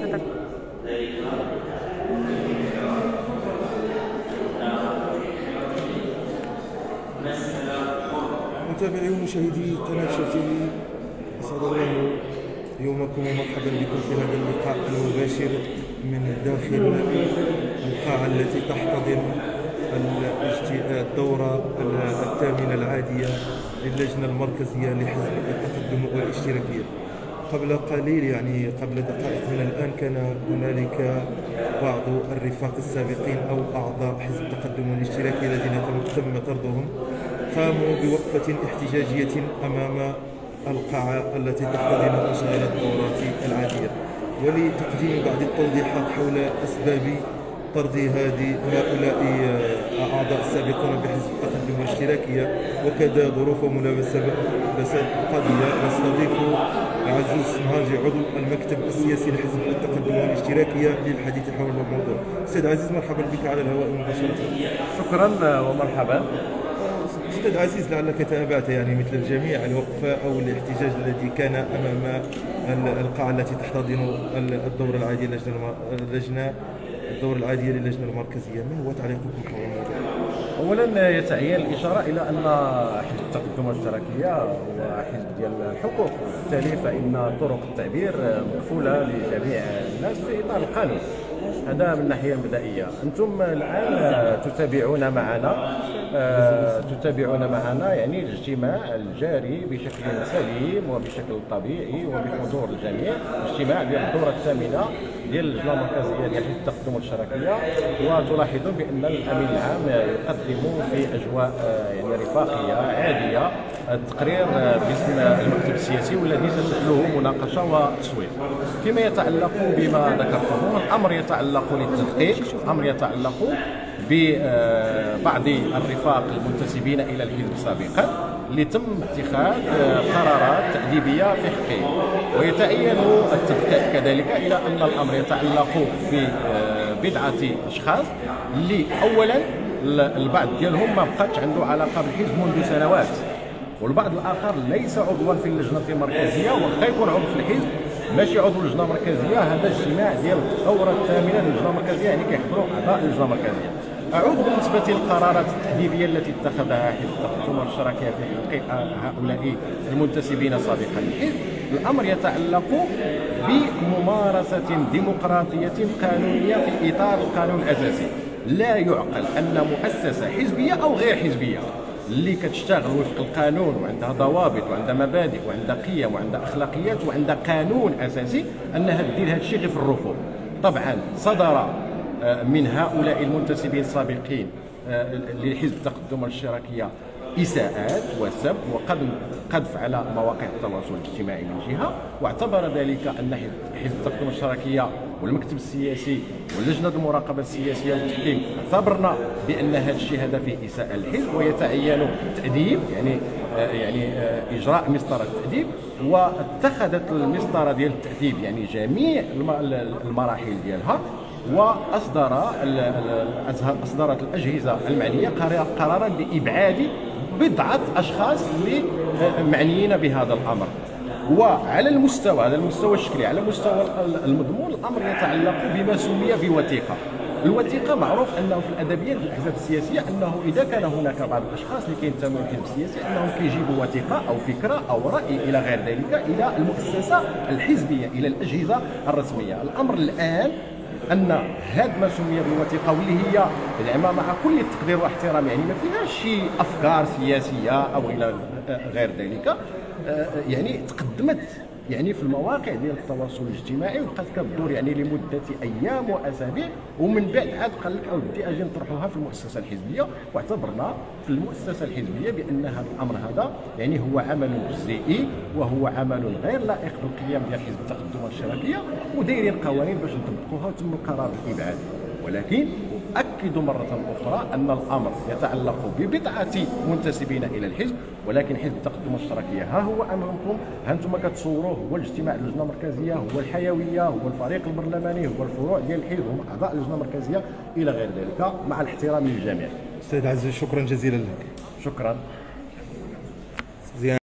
فقط. متابعي ومشاهدي قناة شرطيلي، أسعد الله يومكم ومرحبا بكم في هذا اللقاء المباشر من داخل القاعة التي تحتضن الدورة الثامنة العادية للجنة المركزية لحزب التقدم والاشتراكية. قبل قليل، يعني قبل دقائق من الآن، كان هنالك بعض الرفاق السابقين أو أعضاء حزب التقدم والاشتراكية الذين تم طردهم قاموا بوقفة احتجاجية أمام القاعة التي تحتضن مشاغل الدورات العادية، ولتقديم بعض التوضيحات حول أسباب طرد هؤلاء أعضاء السابقون بحزب التقدم والاشتراكية وكذا ظروف وملابسة القضية. نستضيف عزوز مهاجي عضو المكتب السياسي لحزب التقدم والاشتراكية للحديث حول الموضوع. أستاذ عزيز، مرحبا بك على الهواء مباشرة. شكرا ومرحبا. أستاذ عزيز، لعلك تابعت يعني مثل الجميع الوقفة أو الاحتجاج الذي كان أمام القاعة التي تحتضن الدورة العادية للجنة المركزية. ما هو تعليقكم حول الموضوع؟ اولا يتعين الاشاره الى ان حزب التقدم والاشتراكيه هو حزب ديال الحقوق، وبالتالي فان طرق التعبير مكفوله لجميع الناس في اطار القانون. هذا من الناحيه المبدئيه. انتم الان تتابعون معنا يعني الاجتماع الجاري بشكل سليم وبشكل طبيعي وبحضور الجميع، اجتماع ديال الدوره الثامنه ديال اللجنه المركزيه ديال حزب التقدم والاشتراكيه. وتلاحظون بان الامين العام يقدم في اجواء يعني رفاقيه عاديه التقرير باسم المكتب السياسي والذي ستتلوه مناقشه وتصويت. فيما يتعلق بما ذكرتم، الامر يتعلق للتدقيق، الامر يتعلق ببعض الرفاق المنتسبين الى الحزب سابقا لتم اتخاذ قرارات تأديبية في حقه، ويتعين التدقيق كذلك الى ان الامر يتعلق ببضعه اشخاص اللي اولا البعض ديالهم ما بقاتش عنده علاقه بالحزب منذ سنوات، والبعض الاخر ليس عضوا في اللجنه المركزيه، وخا يكون عضو في الحزب ماشي عضو اللجنه المركزيه. هذا اجتماع ديال الدوره الثامنه للجنه المركزيه، يعني كيحضروا اعضاء اللجنه المركزيه. أعود بالنسبة للقرارات التأديبية التي اتخذها حزب التقدم والاشتراكية في حق هؤلاء المنتسبين سابقا للحزب. الأمر يتعلق بممارسة ديمقراطية قانونية في إطار القانون الأساسي. لا يعقل أن مؤسسة حزبية أو غير حزبية اللي كتشتغل وفق القانون وعندها ضوابط وعندها مبادئ وعندها قيم وعندها أخلاقيات وعندها قانون أساسي أنها دير هذا الشيء غير في الرفوف. طبعا صدر من هؤلاء المنتسبين السابقين لحزب التقدم والاشتراكية إساءات وسب وقذف على مواقع التواصل الاجتماعي من جهة، واعتبر ذلك أن حزب التقدم والاشتراكية والمكتب السياسي ولجنة المراقبة السياسية والتحكيم اعتبرنا بأن هذا الشيء هذا فيه إساءة للحزب ويتعين تأديب، يعني إجراء مسطرة التأديب. واتخذت المسطرة ديال التأديب يعني جميع المراحل ديالها، أصدرت الأجهزة المعنية قرارا بإبعاد بضعة أشخاص اللي معنيين بهذا الأمر. وعلى المستوى، هذا المستوى الشكلي، على مستوى المضمون الأمر يتعلق بما سمي بوثيقة. الوثيقة معروف أنه في الأدبيات الأحزاب السياسية أنه إذا كان هناك بعض الأشخاص اللي كينتموا للحزب السياسي أنهم كيجيبوا وثيقة أو فكرة أو رأي إلى غير ذلك إلى المؤسسة الحزبية، إلى الأجهزة الرسمية. الأمر الآن ان هذا ما سمي بالوثيقه واللي هي زعما مع كل التقدير واحترام يعني ما فيهاش شي افكار سياسيه او الى غير ذلك، يعني تقدمت يعني في المواقع ديال التواصل الاجتماعي وبقات كتدور يعني لمده ايام واسابيع، ومن بعد عاد قال لك اودي اجي نطرحوها في المؤسسه الحزبيه. واعتبرنا في المؤسسه الحزبيه بان هذا الامر هذا يعني هو عمل جزئي وهو عمل غير لائق بالقيم ديال حزب التقدم والاشتراكيه، ودايرين قوانين باش نطبقوها وتم القرار بالابعاد. ولكن أؤكد مرة أخرى أن الأمر يتعلق ببضعة منتسبين إلى الحزب، ولكن حزب التقدم والاشتراكية ها هو أمامكم، ها أنتم كتصوروه، هو الاجتماع اللجنة المركزية، هو الحيوية، هو الفريق البرلماني، هو الفروع ديال الحزب، هم أعضاء اللجنة المركزية إلى غير ذلك، مع الاحترام للجميع. أستاذ عزيز، شكرا جزيلا لك. شكرا.